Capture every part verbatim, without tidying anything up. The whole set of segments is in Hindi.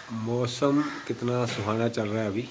मौसम कितना सुहाना चल रहा है अभी।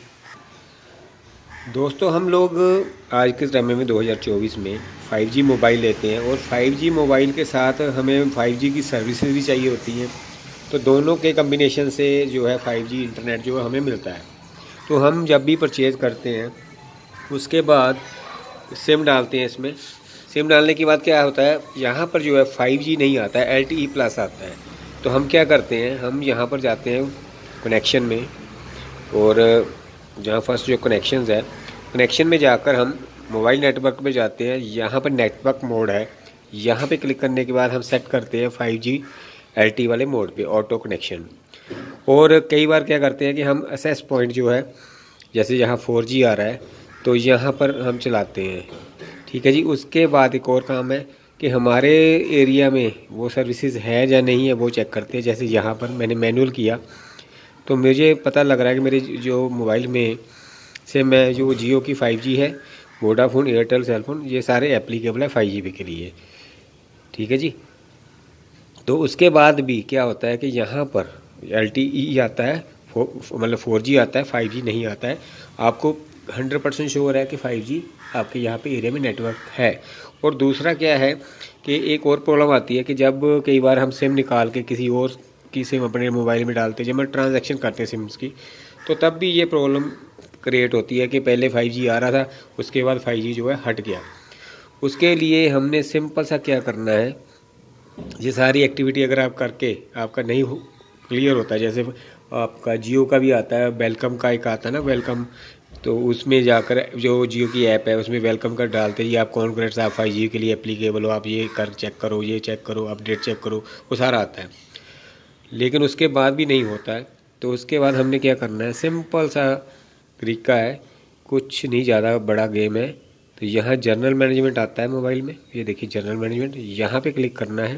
दोस्तों हम लोग आज के समय में दो हज़ार चौबीस में फाइव जी मोबाइल लेते हैं और फाइव जी मोबाइल के साथ हमें फाइव जी की सर्विसेज भी चाहिए होती हैं। तो दोनों के कम्बिनेशन से जो है फाइव जी इंटरनेट जो है हमें मिलता है। तो हम जब भी परचेज़ करते हैं उसके बाद सिम डालते हैं। इसमें सिम डालने के बाद क्या होता है, यहाँ पर जो है फाइव जी नहीं आता है, एल टी ई प्लस आता है। तो हम क्या करते हैं, हम यहाँ पर जाते हैं कनेक्शन में, और जहाँ फर्स्ट जो कनेक्शंस है कनेक्शन में जाकर हम मोबाइल नेटवर्क पे जाते हैं। यहाँ पर नेटवर्क मोड है, यहाँ पे क्लिक करने के बाद हम सेट करते हैं five G L T E वाले मोड पे ऑटो कनेक्शन। और कई बार क्या करते हैं कि हम एसेस पॉइंट जो है, जैसे यहाँ फोर जी आ रहा है तो यहाँ पर हम चलाते हैं। ठीक है जी। उसके बाद एक और काम है कि हमारे एरिया में वो सर्विसेज है या नहीं है वो चेक करते हैं। जैसे यहाँ पर मैंने मैनुअल किया तो मुझे पता लग रहा है कि मेरे जो मोबाइल में से मैं जो जियो की फाइव जी है, वोडाफोन, एयरटेल, सेलफोन, ये सारे एप्लीकेबल है फाइव जी के लिए। ठीक है जी। तो उसके बाद भी क्या होता है कि यहाँ पर एल टी ई आता है, मतलब फोर जी आता है, फाइव जी नहीं आता है। आपको हंड्रेड परसेंट श्योर है कि फाइव जी आपके यहाँ पे एरिया में नेटवर्क है। और दूसरा क्या है कि एक और प्रॉब्लम आती है कि जब कई बार हम सिम निकाल के किसी और की सिम अपने मोबाइल में डालते हैं, जब हम ट्रांजैक्शन करते हैं सिम्स की, तो तब भी ये प्रॉब्लम क्रिएट होती है कि पहले फाइव जी आ रहा था, उसके बाद फाइव जी जो है हट गया। उसके लिए हमने सिंपल सा क्या करना है, ये सारी एक्टिविटी अगर आप करके आपका नहीं हो क्लियर होता है, जैसे आपका जियो का भी आता है, वेलकम का एक आता है ना, वेलकम, तो उसमें जाकर जो जियो की ऐप है उसमें वेलकम कर डालते हैं, ये आप कॉन्ग्रेट्स, आप फाइव जी के लिए एप्लीकेबल हो, आप ये कर चेक करो, ये चेक करो, अपडेट चेक करो, वो सारा आता है। लेकिन उसके बाद भी नहीं होता है, तो उसके बाद हमने क्या करना है, सिंपल सा तरीका है, कुछ नहीं ज़्यादा बड़ा गेम है। तो यहाँ जनरल मैनेजमेंट आता है मोबाइल में, ये देखिए जनरल मैनेजमेंट, यहाँ पे क्लिक करना है।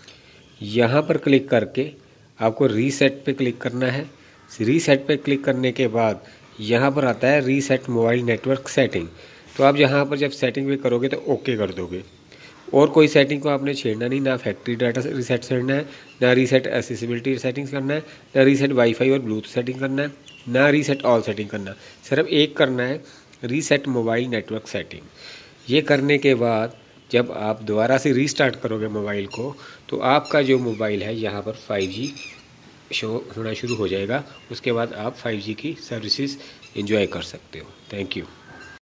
यहाँ पर क्लिक करके आपको रीसेट पे क्लिक करना है। रीसेट पे क्लिक करने के बाद यहाँ पर आता है रीसेट मोबाइल नेटवर्क सेटिंग। तो आप यहाँ पर जब सेटिंग पे करोगे तो ओके कर दोगे, और कोई सेटिंग को आपने छेड़ना नहीं, ना फैक्ट्री डाटा रीसेट करना है, ना रीसेट एक्सेसिबिलिटी सेटिंग्स करना है, ना रीसेट वाईफाई और ब्लूटूथ सेटिंग करना है, ना रीसेट ऑल सेटिंग करना। सिर्फ एक करना है, रीसेट मोबाइल नेटवर्क सेटिंग। ये करने के बाद जब आप दोबारा से रीस्टार्ट करोगे मोबाइल को, तो आपका जो मोबाइल है यहाँ पर फाइव जी शो होना शुरू हो जाएगा। उसके बाद आप फाइव जी की सर्विसेज एंजॉय कर सकते हो। Thank you.